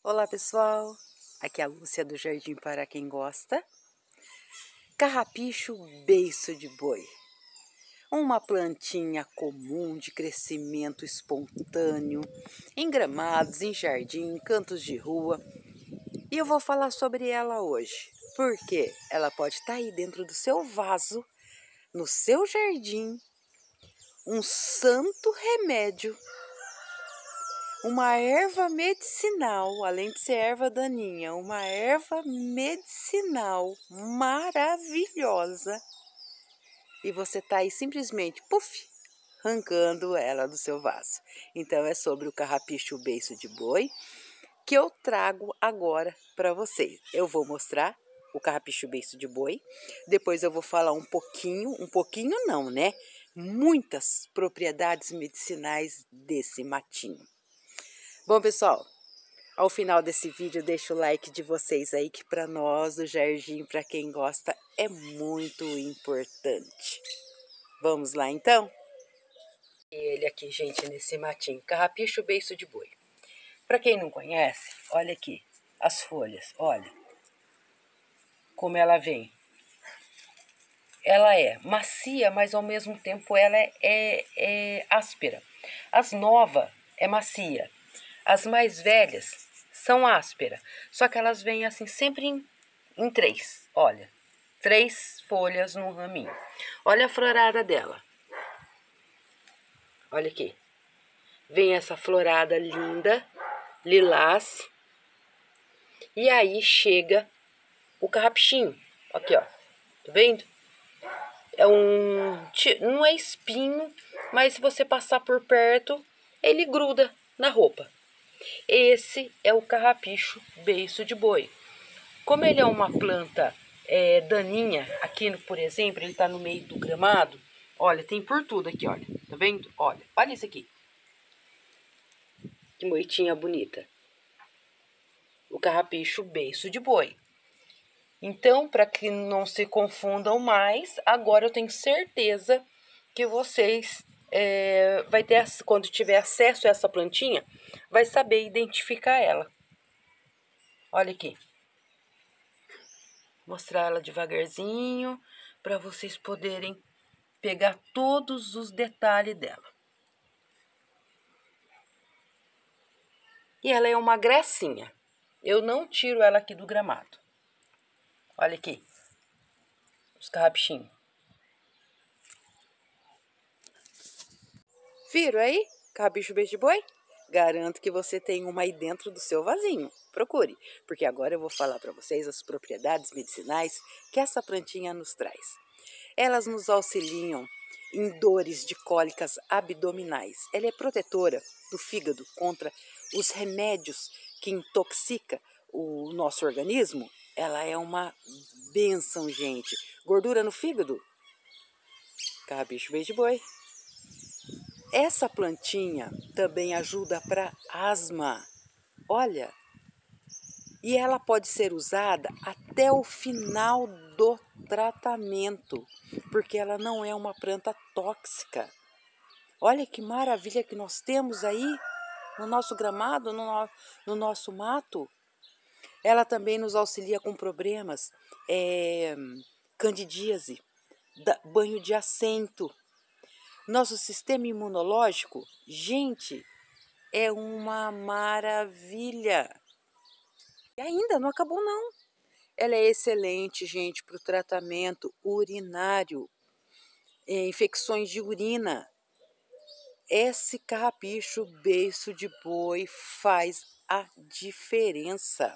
Olá pessoal, aqui é a Lúcia do Jardim para quem gosta. Carrapicho beiço de boi, uma plantinha comum de crescimento espontâneo, em gramados, em jardim, em cantos de rua. E eu vou falar sobre ela hoje, porque ela pode estar aí dentro do seu vaso, no seu jardim, um santo remédio. Uma erva medicinal, além de ser erva daninha, uma erva medicinal maravilhosa. E você está aí simplesmente, puf, arrancando ela do seu vaso. Então é sobre o carrapicho beiço de boi que eu trago agora para vocês. Eu vou mostrar o carrapicho beiço de boi, depois eu vou falar um pouquinho não, né? Muitas propriedades medicinais desse matinho. Bom, pessoal, ao final desse vídeo, deixa o like de vocês aí, que para nós, do jardim, para quem gosta, é muito importante. Vamos lá, então? Ele aqui, gente, nesse matinho, carrapicho beiço de boi. Para quem não conhece, olha aqui, as folhas, olha como ela vem. Ela é macia, mas ao mesmo tempo ela é áspera. As novas é macia. As mais velhas são ásperas, só que elas vêm assim sempre em três, olha. 3 folhas no raminho. Olha a florada dela. Olha aqui. Vem essa florada linda, lilás. E aí chega o carrapichinho. Aqui, ó. Tá vendo? Não é espinho, mas se você passar por perto, ele gruda na roupa. Esse é o carrapicho beiço de boi. Como ele é uma planta daninha, aqui, por exemplo, ele está no meio do gramado. Olha, tem por tudo aqui, olha. Tá vendo? Olha isso aqui. Que moitinha bonita. O carrapicho beiço de boi. Então, para que não se confundam mais, agora eu tenho certeza que vocês vai ter, quando tiver acesso a essa plantinha, vai saber identificar ela. Olha aqui. Mostrar ela devagarzinho para vocês poderem pegar todos os detalhes dela. E ela é uma gracinha. Eu não tiro ela aqui do gramado. Olha aqui. Os carrapichinhos. Viram aí? Carrapicho beiço de boi? Garanto que você tem uma aí dentro do seu vasinho. Procure, porque agora eu vou falar para vocês as propriedades medicinais que essa plantinha nos traz. Elas nos auxiliam em dores de cólicas abdominais. Ela é protetora do fígado contra os remédios que intoxicam o nosso organismo. Ela é uma bênção, gente. Gordura no fígado? Carrapicho beiço de boi. Essa plantinha também ajuda para asma. Olha, e ela pode ser usada até o final do tratamento, porque ela não é uma planta tóxica. Olha que maravilha que nós temos aí no nosso gramado, no nosso mato. Ela também nos auxilia com problemas, candidíase, banho de assento. Nosso sistema imunológico, gente, é uma maravilha. E ainda não acabou, não. Ela é excelente, gente, para o tratamento urinário, infecções de urina. Esse carrapicho beiço de boi faz a diferença.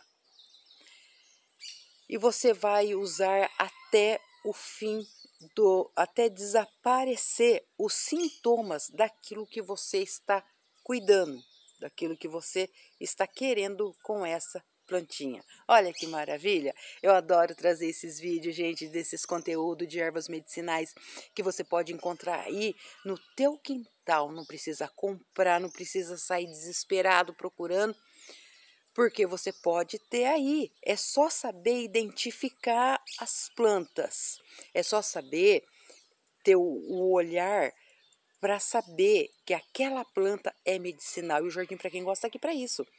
E você vai usar até o fim até desaparecer os sintomas daquilo que você está cuidando, daquilo que você está querendo com essa plantinha. Olha que maravilha! Eu adoro trazer esses vídeos, gente, desses conteúdos de ervas medicinais que você pode encontrar aí no teu quintal. Não precisa comprar, não precisa sair desesperado procurando, porque você pode ter aí. É só saber identificar as plantas. É só saber ter o olhar para saber que aquela planta é medicinal. E o jardim para quem gosta aqui para isso.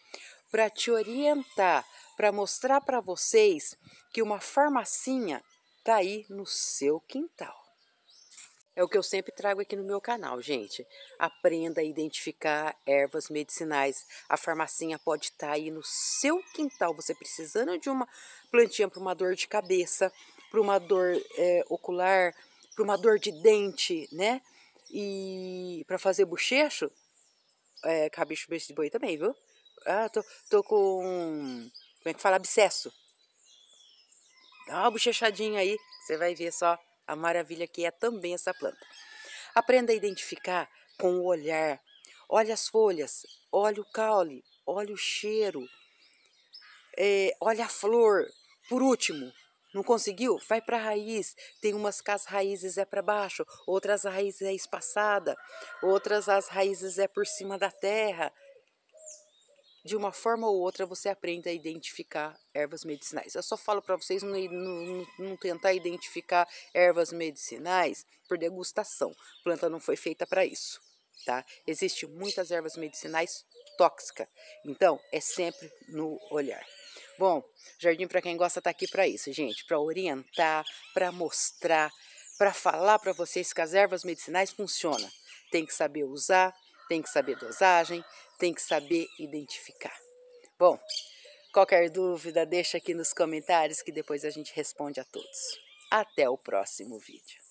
para te orientar, para mostrar para vocês que uma farmacinha tá aí no seu quintal. É o que eu sempre trago aqui no meu canal, gente. Aprenda a identificar ervas medicinais. A farmacinha pode estar aí no seu quintal. Você precisando de uma plantinha para uma dor de cabeça, para uma dor ocular, para uma dor de dente, né? E para fazer bochecho, cabicho, beiço de boi também, viu? Ah, tô com, como é que fala? Abscesso. Dá uma bochechadinha aí, você vai ver só a maravilha que é também essa planta. Aprenda a identificar com o olhar. Olha as folhas, olha o caule, olha o cheiro, olha a flor. Por último, não conseguiu? Vai para a raiz. Tem umas que as raízes é para baixo, outras as raízes é espaçada, outras as raízes é por cima da terra. De uma forma ou outra você aprende a identificar ervas medicinais. Eu só falo para vocês não tentar identificar ervas medicinais por degustação. A planta não foi feita para isso, tá? Existem muitas ervas medicinais tóxicas, então é sempre no olhar. Bom, Jardim para quem gosta tá aqui para isso, gente, para orientar, para mostrar, para falar para vocês que as ervas medicinais funcionam. Tem que saber usar, tem que saber dosagem, tem que saber identificar. Bom, qualquer dúvida, deixa aqui nos comentários que depois a gente responde a todos. Até o próximo vídeo.